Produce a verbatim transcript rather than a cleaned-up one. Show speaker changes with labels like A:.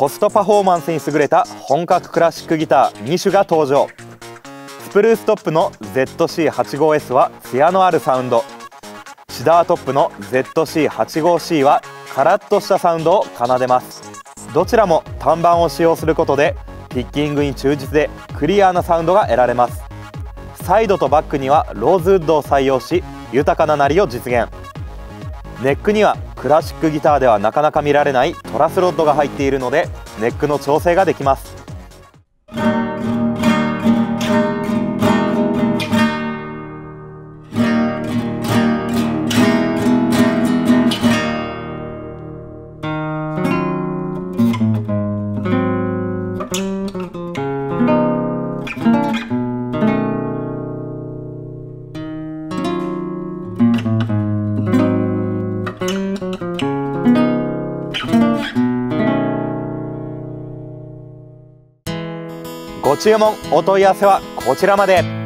A: コストパフォーマンスに優れた本格クラシックギターに種が登場。スプルーストップの ゼットシーはちじゅうごエス は艶のあるサウンド、シダートップの ゼットシーはちじゅうごシー はカラッとしたサウンドを奏でます。どちらも単板を使用することでピッキングに忠実でクリアなサウンドが得られます。サイドとバックにはローズウッドを採用し豊かな鳴りを実現。ネックにはクラシックギターではなかなか見られないトラスロッドが入っているのでネックの調整ができます。ご注文お問い合わせはこちらまで。